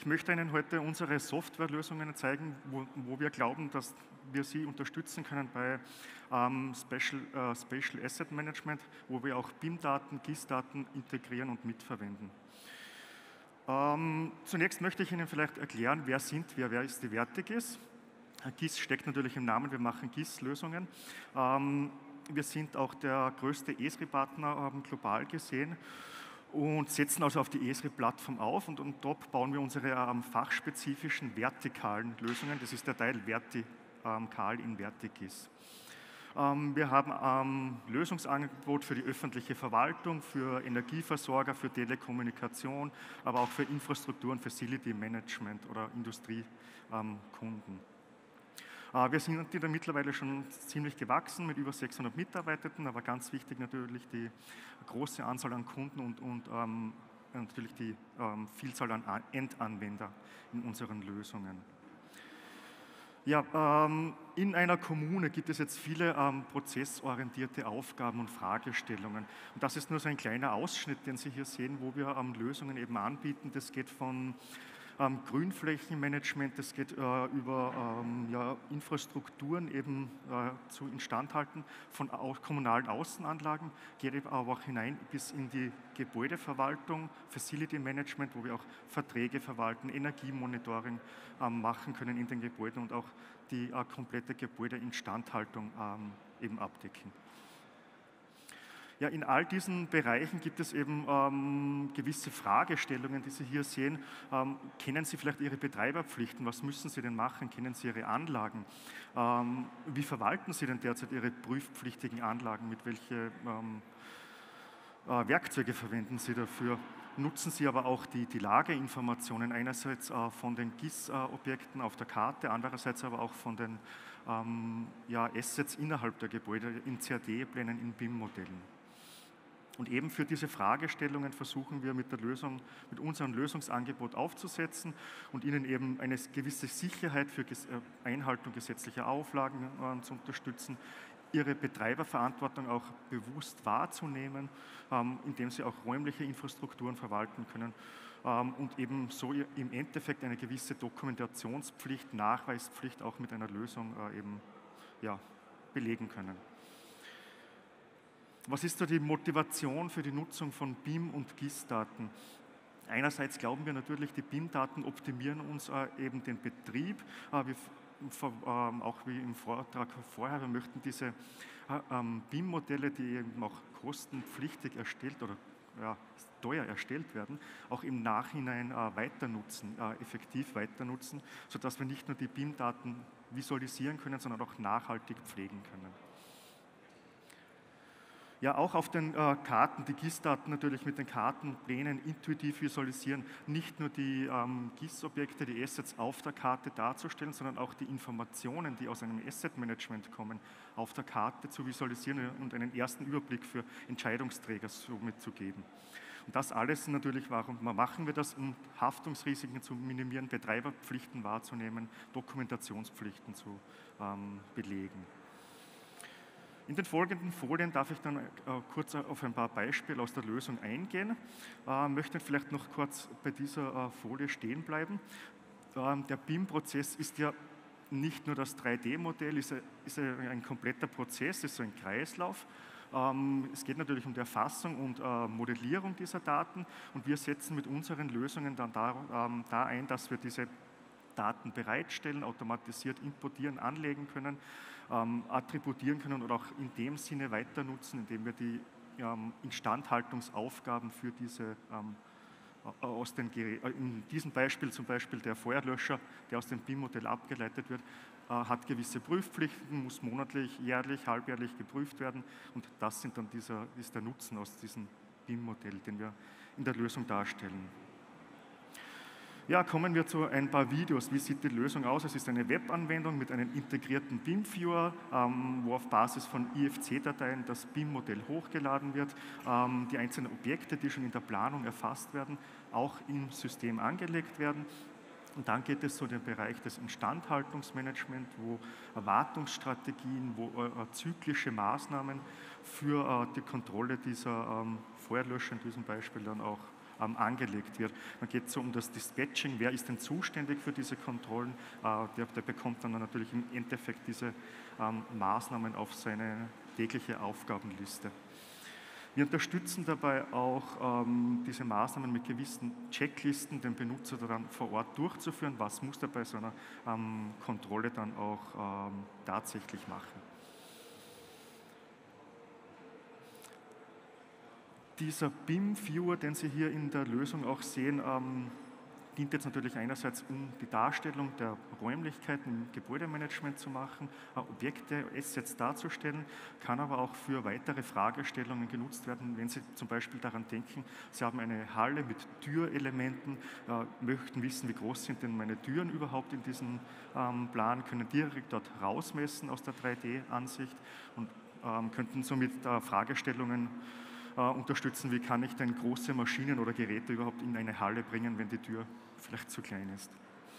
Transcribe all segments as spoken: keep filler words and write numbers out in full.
ich möchte Ihnen heute unsere Softwarelösungen zeigen, wo, wo wir glauben, dass wir Sie unterstützen können bei ähm, Special, äh, Spatial Asset Management, wo wir auch B I M-Daten, G I S-Daten integrieren und mitverwenden. Ähm, zunächst möchte ich Ihnen vielleicht erklären, wer sind wir, wer ist die Vertigis. G I S steckt natürlich im Namen, wir machen G I S-Lösungen. Ähm, wir sind auch der größte E S R I-Partner ähm, global gesehen und setzen also auf die E S R I-Plattform auf und, und dort bauen wir unsere ähm, fachspezifischen vertikalen Lösungen. Das ist der Teil vertikal in Vertigis. Ähm, wir haben ein ähm, Lösungsangebot für die öffentliche Verwaltung, für Energieversorger, für Telekommunikation, aber auch für Infrastruktur und Facility Management oder Industriekunden. Ähm, äh, wir sind da mittlerweile schon ziemlich gewachsen mit über sechshundert Mitarbeitern, aber ganz wichtig natürlich die große Anzahl an Kunden und, und ähm, natürlich die ähm, Vielzahl an Endanwender in unseren Lösungen. Ja, ähm, in einer Kommune gibt es jetzt viele ähm, prozessorientierte Aufgaben und Fragestellungen. Und das ist nur so ein kleiner Ausschnitt, den Sie hier sehen, wo wir ähm, Lösungen eben anbieten. Das geht von ähm, Grünflächenmanagement, das geht äh, über ähm, ja, Infrastrukturen eben äh, zu Instandhalten von auch kommunalen Außenanlagen, geht eben aber auch hinein bis in die Gebäudeverwaltung, Facility Management, wo wir auch Verträge verwalten, Energiemonitoring ähm, machen können in den Gebäuden und auch die äh, komplette Gebäudeinstandhaltung ähm, eben abdecken. Ja, in all diesen Bereichen gibt es eben ähm, gewisse Fragestellungen, die Sie hier sehen. Ähm, kennen Sie vielleicht Ihre Betreiberpflichten? Was müssen Sie denn machen? Kennen Sie Ihre Anlagen? Ähm, wie verwalten Sie denn derzeit Ihre prüfpflichtigen Anlagen? Mit welchen ähm, äh, Werkzeuge verwenden Sie dafür? Nutzen Sie aber auch die, die Lageinformationen, einerseits äh, von den G I S-Objekten auf der Karte, andererseits aber auch von den ähm, ja, Assets innerhalb der Gebäude, in C A D-Plänen, in B I M-Modellen. Und eben für diese Fragestellungen versuchen wir mit der Lösung, mit unserem Lösungsangebot aufzusetzen und Ihnen eben eine gewisse Sicherheit für Einhaltung gesetzlicher Auflagen äh, zu unterstützen, Ihre Betreiberverantwortung auch bewusst wahrzunehmen, ähm, indem Sie auch räumliche Infrastrukturen verwalten können ähm, und eben so im Endeffekt eine gewisse Dokumentationspflicht, Nachweispflicht auch mit einer Lösung äh, eben ja, belegen können. Was ist da die Motivation für die Nutzung von B I M und G I S-Daten? Einerseits glauben wir natürlich, die B I M-Daten optimieren uns äh, eben den Betrieb. Äh, wir, äh, auch wie im Vortrag vorher, wir möchten diese äh, ähm, B I M-Modelle, die eben auch kostenpflichtig erstellt oder ja, teuer erstellt werden, auch im Nachhinein äh, weiter nutzen, äh, effektiv weiter nutzen, sodass wir nicht nur die B I M-Daten visualisieren können, sondern auch nachhaltig pflegen können. Ja, auch auf den äh, Karten, die G I S-Daten natürlich mit den Kartenplänen intuitiv visualisieren, nicht nur die ähm, G I S-Objekte, die Assets auf der Karte darzustellen, sondern auch die Informationen, die aus einem Asset-Management kommen, auf der Karte zu visualisieren und einen ersten Überblick für Entscheidungsträger somit zu geben. Und das alles natürlich, warum machen wir das, um Haftungsrisiken zu minimieren, Betreiberpflichten wahrzunehmen, Dokumentationspflichten zu ähm, belegen. In den folgenden Folien darf ich dann äh, kurz auf ein paar Beispiele aus der Lösung eingehen. Äh, möchte vielleicht noch kurz bei dieser äh, Folie stehen bleiben. Ähm, der B I M-Prozess ist ja nicht nur das drei D-Modell, ist, ist ein kompletter Prozess, ist so ein Kreislauf. Ähm, es geht natürlich um die Erfassung und äh, Modellierung dieser Daten und wir setzen mit unseren Lösungen dann da, ähm, da ein, dass wir diese Daten bereitstellen, automatisiert importieren, anlegen können, ähm, attributieren können oder auch in dem Sinne weiter nutzen, indem wir die ähm, Instandhaltungsaufgaben für diese ähm, aus den Geräten, in diesem Beispiel zum Beispiel der Feuerlöscher, der aus dem B I M-Modell abgeleitet wird, äh, hat gewisse Prüfpflichten, muss monatlich, jährlich, halbjährlich geprüft werden und das sind dann dieser, ist der Nutzen aus diesem B I M-Modell, den wir in der Lösung darstellen. Ja, kommen wir zu ein paar Videos. Wie sieht die Lösung aus? Es ist eine Webanwendung mit einem integrierten B I M-Viewer, ähm, wo auf Basis von I F C-Dateien das B I M-Modell hochgeladen wird, ähm, die einzelnen Objekte, die schon in der Planung erfasst werden, auch im System angelegt werden. Und dann geht es so in den Bereich des Instandhaltungsmanagements, wo Wartungsstrategien, wo äh, zyklische Maßnahmen für äh, die Kontrolle dieser ähm, Feuerlöscher in diesem Beispiel dann auch ähm, angelegt wird. Dann geht es so um das Dispatching, wer ist denn zuständig für diese Kontrollen, äh, der, der bekommt dann natürlich im Endeffekt diese ähm, Maßnahmen auf seine tägliche Aufgabenliste. Wir unterstützen dabei auch ähm, diese Maßnahmen mit gewissen Checklisten, den Benutzer dann vor Ort durchzuführen, was muss er bei so einer ähm, Kontrolle dann auch ähm, tatsächlich machen. Dieser B I M-Viewer, den Sie hier in der Lösung auch sehen, ähm, dient jetzt natürlich einerseits, um die Darstellung der Räumlichkeiten im Gebäudemanagement zu machen, äh, Objekte, Assets darzustellen, kann aber auch für weitere Fragestellungen genutzt werden, wenn Sie zum Beispiel daran denken, Sie haben eine Halle mit Türelementen, äh, möchten wissen, wie groß sind denn meine Türen überhaupt in diesem ähm, Plan, können direkt dort rausmessen aus der drei D-Ansicht und ähm, könnten somit äh, Fragestellungen äh, unterstützen, wie kann ich denn große Maschinen oder Geräte überhaupt in eine Halle bringen, wenn die Tür vielleicht zu klein ist.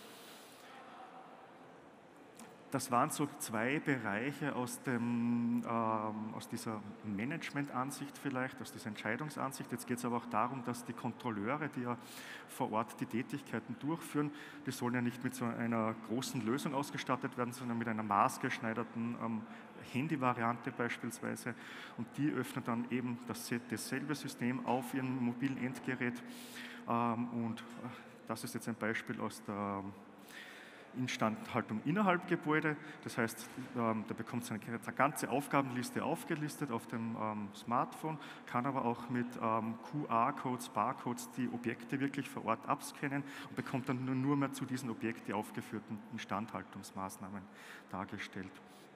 Das waren so zwei Bereiche aus, dem, ähm, aus dieser Management-Ansicht vielleicht, aus dieser Entscheidungsansicht. Jetzt geht es aber auch darum, dass die Kontrolleure, die ja vor Ort die Tätigkeiten durchführen, die sollen ja nicht mit so einer großen Lösung ausgestattet werden, sondern mit einer maßgeschneiderten ähm, Handy-Variante beispielsweise. Und die öffnen dann eben das, dasselbe System auf ihrem mobilen Endgerät. Ähm, und das ist jetzt ein Beispiel aus der Instandhaltung innerhalb Gebäude. Das heißt, ähm, da bekommt seine ganze Aufgabenliste aufgelistet auf dem ähm, Smartphone, kann aber auch mit ähm, Q R-Codes, Barcodes die Objekte wirklich vor Ort abscannen und bekommt dann nur, nur mehr zu diesen Objekten aufgeführten Instandhaltungsmaßnahmen dargestellt.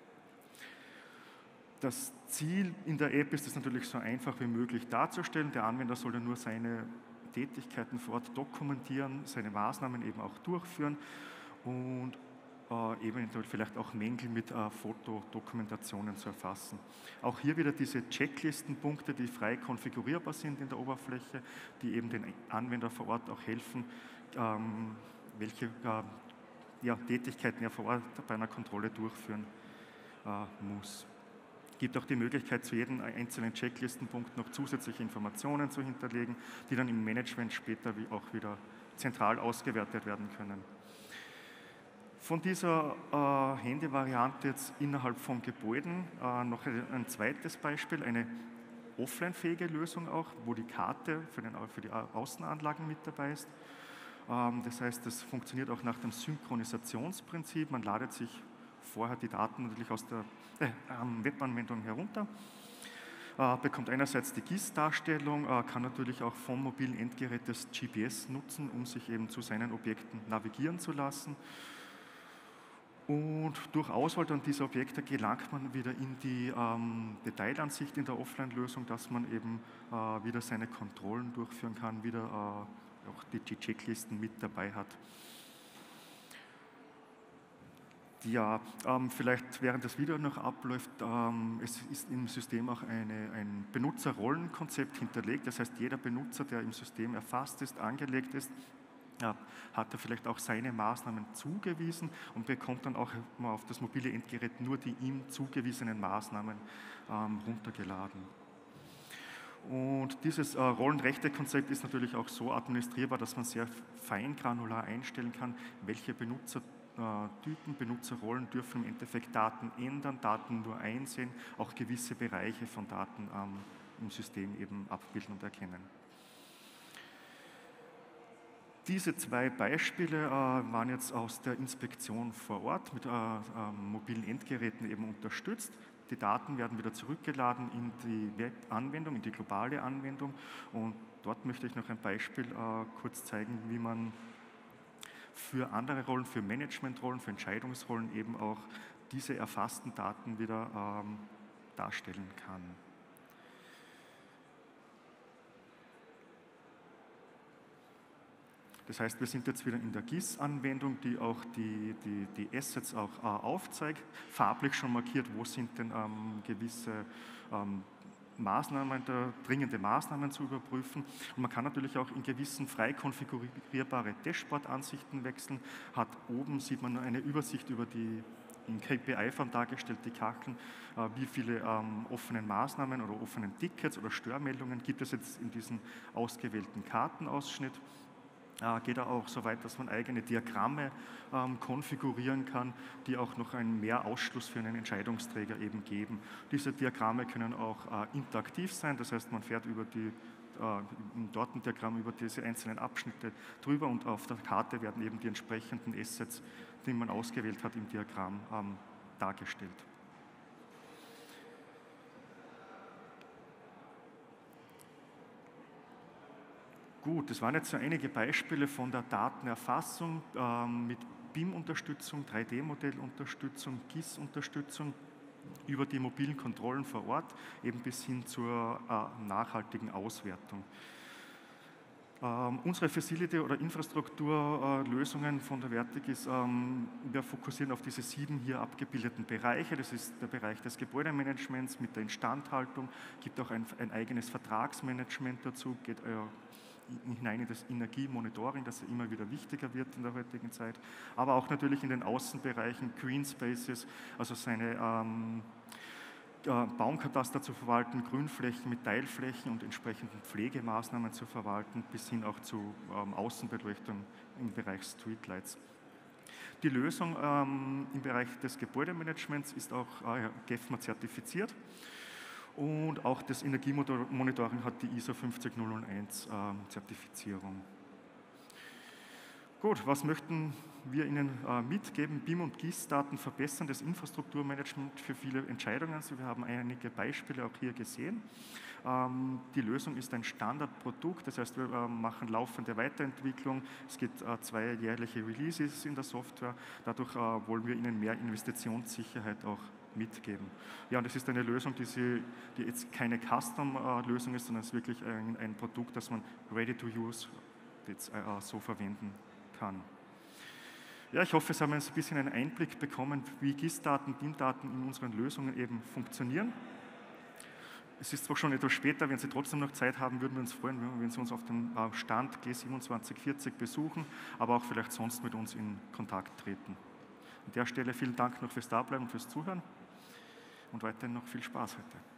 Das Ziel in der App ist es natürlich so einfach wie möglich darzustellen. Der Anwender soll ja nur seine Tätigkeiten vor Ort dokumentieren, seine Maßnahmen eben auch durchführen und äh, eventuell vielleicht auch Mängel mit äh, Fotodokumentationen zu erfassen. Auch hier wieder diese Checklistenpunkte, die frei konfigurierbar sind in der Oberfläche, die eben den Anwender vor Ort auch helfen, ähm, welche äh, ja, Tätigkeiten er vor Ort bei einer Kontrolle durchführen äh, muss. Es gibt auch die Möglichkeit, zu jedem einzelnen Checklistenpunkt noch zusätzliche Informationen zu hinterlegen, die dann im Management später auch wieder zentral ausgewertet werden können. Von dieser äh, Handy-Variante jetzt innerhalb von Gebäuden äh, noch ein zweites Beispiel, eine offline-fähige Lösung auch, wo die Karte für, den, für die Außenanlagen mit dabei ist. Ähm, das heißt, das funktioniert auch nach dem Synchronisationsprinzip. Man ladet sich vorher die Daten natürlich aus der äh, Webanwendung herunter, äh, bekommt einerseits die G I S-Darstellung, äh, kann natürlich auch vom mobilen Endgerät das G P S nutzen, um sich eben zu seinen Objekten navigieren zu lassen. Und durch Auswahl dann dieser Objekte gelangt man wieder in die ähm, Detailansicht in der Offline-Lösung, dass man eben äh, wieder seine Kontrollen durchführen kann, wieder äh, auch die, die Checklisten mit dabei hat. Ja, ähm, vielleicht während das Video noch abläuft, ähm, es ist im System auch eine, ein Benutzerrollenkonzept hinterlegt. Das heißt, jeder Benutzer, der im System erfasst ist, angelegt ist, ja, hat er vielleicht auch seine Maßnahmen zugewiesen und bekommt dann auch mal auf das mobile Endgerät nur die ihm zugewiesenen Maßnahmen ähm, runtergeladen. Und dieses äh, Rollenrechte-Konzept ist natürlich auch so administrierbar, dass man sehr feingranular einstellen kann, welche Benutzertypen, Benutzerrollen dürfen im Endeffekt Daten ändern, Daten nur einsehen, auch gewisse Bereiche von Daten ähm, im System eben abbilden und erkennen. Diese zwei Beispiele äh, waren jetzt aus der Inspektion vor Ort mit äh, äh, mobilen Endgeräten eben unterstützt. Die Daten werden wieder zurückgeladen in die Webanwendung, in die globale Anwendung. Und dort möchte ich noch ein Beispiel äh, kurz zeigen, wie man für andere Rollen, für Managementrollen, für Entscheidungsrollen eben auch diese erfassten Daten wieder ähm, darstellen kann. Das heißt, wir sind jetzt wieder in der G I S-Anwendung, die auch die, die, die Assets auch äh, aufzeigt, farblich schon markiert, wo sind denn ähm, gewisse ähm, Maßnahmen, da, dringende Maßnahmen zu überprüfen. Und man kann natürlich auch in gewissen frei konfigurierbare Dashboard-Ansichten wechseln. Hat oben sieht man eine Übersicht über die in K P I-Form dargestellt, die Kacheln, äh, wie viele ähm, offenen Maßnahmen oder offenen Tickets oder Störmeldungen gibt es jetzt in diesem ausgewählten Kartenausschnitt. Äh, geht er auch so weit, dass man eigene Diagramme ähm, konfigurieren kann, die auch noch einen Mehrausschluss für einen Entscheidungsträger eben geben. Diese Diagramme können auch äh, interaktiv sein, das heißt, man fährt über die äh, im Datendiagramm über diese einzelnen Abschnitte drüber und auf der Karte werden eben die entsprechenden Assets, die man ausgewählt hat, im Diagramm ähm, dargestellt. Gut, das waren jetzt so einige Beispiele von der Datenerfassung ähm, mit B I M-Unterstützung, drei D-Modell-Unterstützung, G I S-Unterstützung über die mobilen Kontrollen vor Ort, eben bis hin zur äh, nachhaltigen Auswertung. Ähm, unsere Facility- oder Infrastrukturlösungen äh, von der Vertigis, ähm, wir fokussieren auf diese sieben hier abgebildeten Bereiche. Das ist der Bereich des Gebäudemanagements mit der Instandhaltung, gibt auch ein, ein eigenes Vertragsmanagement dazu, geht äh, hinein in das Energiemonitoring, das ja immer wieder wichtiger wird in der heutigen Zeit, aber auch natürlich in den Außenbereichen, Green Spaces, also seine ähm, äh, Baumkataster zu verwalten, Grünflächen mit Teilflächen und entsprechenden Pflegemaßnahmen zu verwalten, bis hin auch zu ähm, Außenbeleuchtung im Bereich Streetlights. Die Lösung ähm, im Bereich des Gebäudemanagements ist auch äh, G E F M A zertifiziert. Und auch das Energiemonitoring hat die I S O fünfzig null null eins äh, Zertifizierung. Gut, was möchten wir Ihnen äh, mitgeben? B I M und G I S-Daten verbessern das Infrastrukturmanagement für viele Entscheidungen. Also wir haben einige Beispiele auch hier gesehen. Ähm, die Lösung ist ein Standardprodukt, das heißt, wir äh, machen laufende Weiterentwicklung. Es gibt äh, zwei jährliche Releases in der Software. Dadurch äh, wollen wir Ihnen mehr Investitionssicherheit auch mitgeben. Ja, und das ist eine Lösung, die, Sie, die jetzt keine Custom-Lösung ist, sondern es ist wirklich ein, ein Produkt, das man ready to use jetzt, äh, so verwenden kann. Ja, ich hoffe, Sie haben jetzt ein bisschen einen Einblick bekommen, wie G I S-Daten, B I M-Daten in unseren Lösungen eben funktionieren. Es ist zwar schon etwas später, wenn Sie trotzdem noch Zeit haben, würden wir uns freuen, wenn Sie uns auf dem Stand G siebenundzwanzig vierzig besuchen, aber auch vielleicht sonst mit uns in Kontakt treten. An der Stelle vielen Dank noch fürs Dableiben und fürs Zuhören und weiterhin noch viel Spaß heute.